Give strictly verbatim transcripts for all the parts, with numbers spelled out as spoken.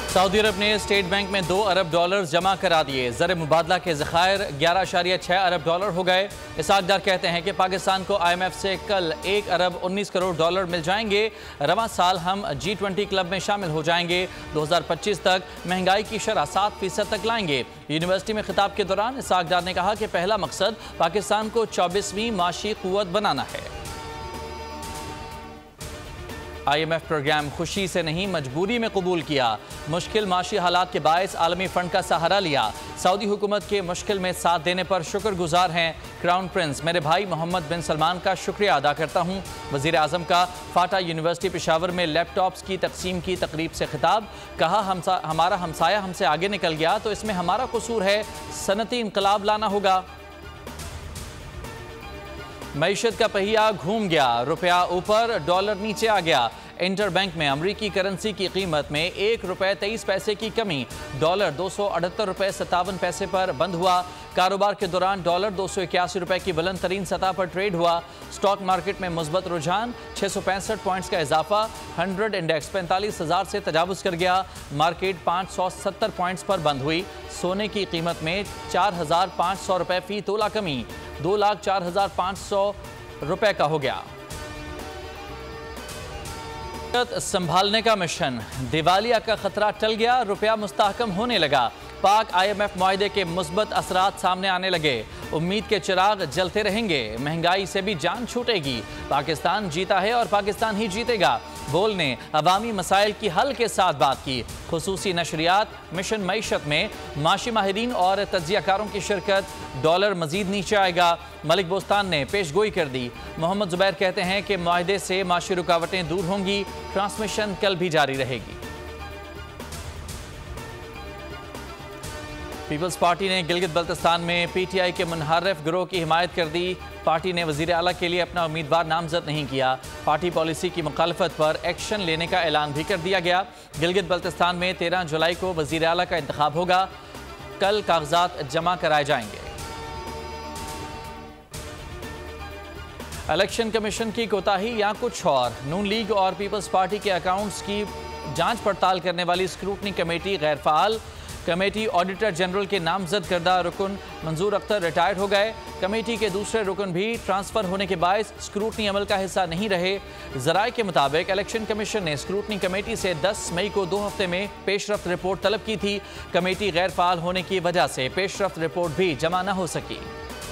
Saudi अरब ने state bank में दो अरब डॉलर जमा करा दिए। ज़र मुबादला के ज़खायर ग्यारह अशारिया छः अरब डॉलर हो गए। इसाकदार कहते हैं कि पाकिस्तान को आई एम एफ से कल एक अरब उन्नीस करोड़ डॉलर मिल जाएंगे। रवां साल हम जी ट्वेंटी क्लब में शामिल हो जाएंगे। दो हज़ार पच्चीस तक महंगाई की शरह सात फीसद तक लाएंगे। यूनिवर्सिटी में खिताब के दौरान इसाकदार ने कहा कि पहला मकसद पाकिस्तान को चौबीसवीं माशी कुव्वत बनाना है। आई एम एफ प्रोग्राम खुशी से नहीं मजबूरी में कबूल किया। मुश्किल माशी हालात के बायस आलमी फंड का सहारा लिया। सऊदी हुकूमत के मुश्किल में साथ देने पर शुक्रगुजार हैं। क्राउन प्रिंस मेरे भाई मोहम्मद बिन सलमान का शुक्रिया अदा करता हूँ। वज़ीर आज़म का फाटा यूनिवर्सिटी पेशावर में लैपटॉप्स की तकसीम की तकरीब से खिताब। कहा हमसा, हमारा हमसाया हमसे आगे निकल गया तो इसमें हमारा कसूर है। सनती इनकलाब लाना होगा। मईशत का पहिया घूम गया। रुपया ऊपर डॉलर नीचे आ गया। इंटर बैंक में अमरीकी करेंसी की कीमत में एक रुपये तेईस पैसे की कमी। डॉलर दो सौ अठहत्तर रुपये सत्तावन पैसे पर बंद हुआ। कारोबार के दौरान डॉलर दो सौ इक्यासी रुपये की बुलंद तरीन सतह पर ट्रेड हुआ। स्टॉक मार्केट में मुस्बत रुझान। छः सौ पैंसठ पॉइंट्स का इजाफा। हंड्रेड इंडेक्स पैंतालीस हज़ार से तजावुज़ कर गया। मार्केट पाँच सौ सत्तर पॉइंट्स पर बंद हुई। सोने की कीमत में चार हज़ार पाँच सौ रुपये फी तोला कमी। दो लाख चार हज़ार पाँच सौ रुपये का हो गया। संभालने का मिशन। दिवालिया का खतरा टल गया। रुपया मुस्तहकम होने लगा। पाक आई एम एफ मुआहदे के मुस्बत असरात सामने आने लगे। उम्मीद के चिराग जलते रहेंगे। महंगाई से भी जान छूटेगी। पाकिस्तान जीता है और पाकिस्तान ही जीतेगा। बोल ने अवामी मसाइल की हल के साथ बात की। खुसूसी नशरियात मिशन मईशत में माशी माहिरीन और तज्जियाकारों की शिरकत। डॉलर मजीद नीचे आएगा। मलिक बोस्तान ने पेशगोई कर दी। मोहम्मद जुबैर कहते हैं कि मुआहदे से माशी रुकावटें दूर होंगी। ट्रांसमिशन कल भी जारी रहेगी। पीपल्स पार्टी ने गिलगित बल्तिस्तान में पी टी आई के मुनहरफ गिरोह की हिमायत कर दी। पार्टी ने वज़ीर आला के लिए अपना उम्मीदवार नामजद नहीं किया। पार्टी पॉलिसी की मुखालफत पर एक्शन लेने का ऐलान भी कर दिया गया। गिलगित बल्तिस्तान में तेरह जुलाई को वज़ीर आला का इंतखाब होगा। कल कागजात जमा कराए जाएंगे। इलेक्शन कमीशन की कोताही या कुछ और। नून लीग और पीपल्स पार्टी के अकाउंट्स की जांच पड़ताल करने वाली स्क्रूटनी कमेटी गैर फाल। कमेटी ऑडिटर जनरल के नामजद करदा रुकन मंजूर अख्तर रिटायर्ड हो गए। कमेटी के दूसरे रुकन भी ट्रांसफर होने के बायस स्क्रूटनी अमल का हिस्सा नहीं रहे। जराये के मुताबिक इलेक्शन कमीशन ने स्क्रूटनी कमेटी से दस मई को दो हफ्ते में पेशरफ्त रिपोर्ट तलब की थी। कमेटी गैर फाल होने की वजह से पेशरफ्त रिपोर्ट भी जमा न हो सकी।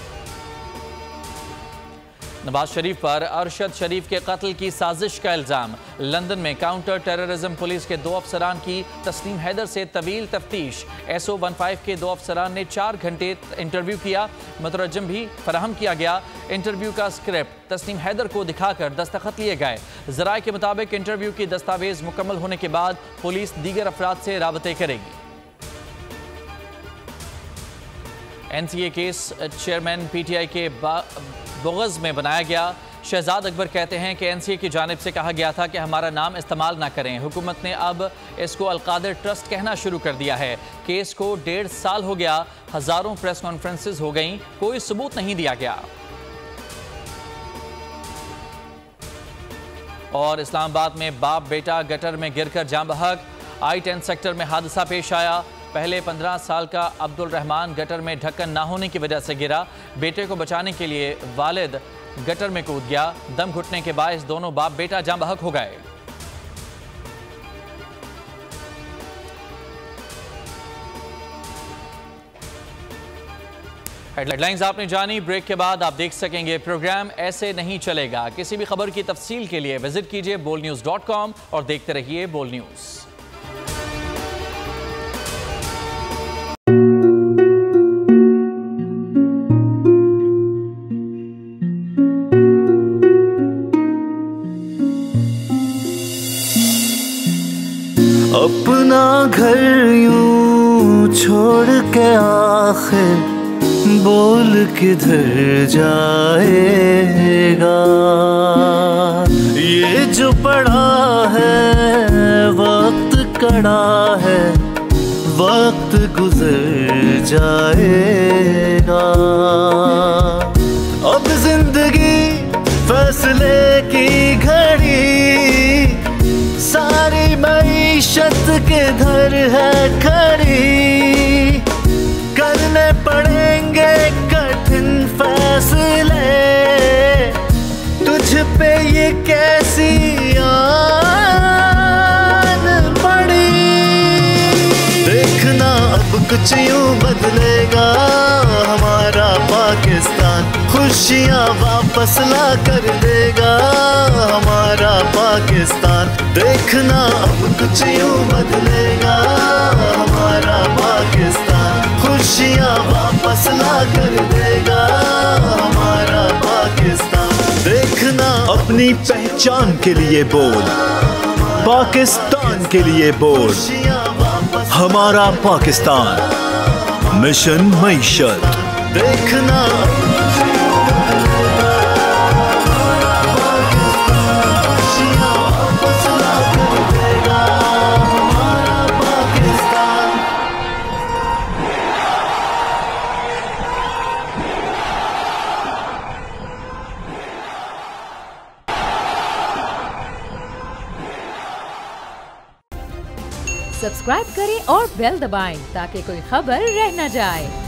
नवाज शरीफ पर अरशद शरीफ के कत्ल की साजिश का इल्ज़ाम। लंदन में काउंटर टेररिज्म पुलिस के दो अफसरान की तस्नीम हैदर से तवील तफ्तीश। एस ओ वन फाइव के दो अफसरान ने चार घंटे इंटरव्यू किया। मुतरजम भी फराहम किया गया। इंटरव्यू का स्क्रिप्ट तस्नीम हैदर को दिखाकर दस्तखत लिए गए। ज़राए के मुताबिक इंटरव्यू की दस्तावेज मुकम्मल होने के बाद पुलिस दीगर अफराद से राबते करेगी। N C A case chairman P T I के बुग़ज़ में बनाया गया। शहजाद अकबर कहते हैं कि एन सी ए की जानिब से कहा गया था कि हमारा नाम इस्तेमाल ना करें। हुकूमत ने अब इसको अलकादर ट्रस्ट कहना शुरू कर दिया है। केस को डेढ़ साल हो गया। हज़ारों प्रेस कॉन्फ्रेंसेस हो गई, कोई सबूत नहीं दिया गया। और इस्लामाबाद में बाप बेटा गटर में गिरकर जाँ बहक। आई टेन सेक्टर में हादसा पेश आया। पहले पंद्रह साल का अब्दुल रहमान गटर में ढक्कन ना होने की वजह से गिरा। बेटे को बचाने के लिए वालिद गटर में कूद गया। दम घुटने के बायस दोनों बाप बेटा जाँ बहक हो गए। हेडलाइंस आपने जानी। ब्रेक के बाद आप देख सकेंगे प्रोग्राम ऐसे नहीं चलेगा। किसी भी खबर की तफसील के लिए विजिट कीजिए बोल न्यूज़ डॉट कॉम और देखते रहिए बोल न्यूज़। अपना घर यूं छोड़ के आखिर बोल किधर जाएगा। ये जो पड़ा है वक्त कड़ा है, वक्त गुजर जाएगा। अब जिंदगी फैसले की घड़ी, सारी मईशत वहशत किधर है खड़ी, करने पड़ेंगे कठिन फैसले, तुझ पे ये कैसी आन पड़ी। देखना अब कुछ यूं बदलेगा हमारा पाकिस्तान, खुशियाँ वापस ला कर देगा हमारा पाकिस्तान। देखना अब कुछ यूं बदलेगा हमारा पाकिस्तान, खुशियाँ वापस ला कर देगा हमारा पाकिस्तान। देखना अपनी पहचान के लिए बोल, पाकिस्तान के लिए बोल, हमारा पाकिस्तान, मिशन मईशत। देखना सब्सक्राइब करें और बेल दबाएं ताकि कोई खबर रह न जाए।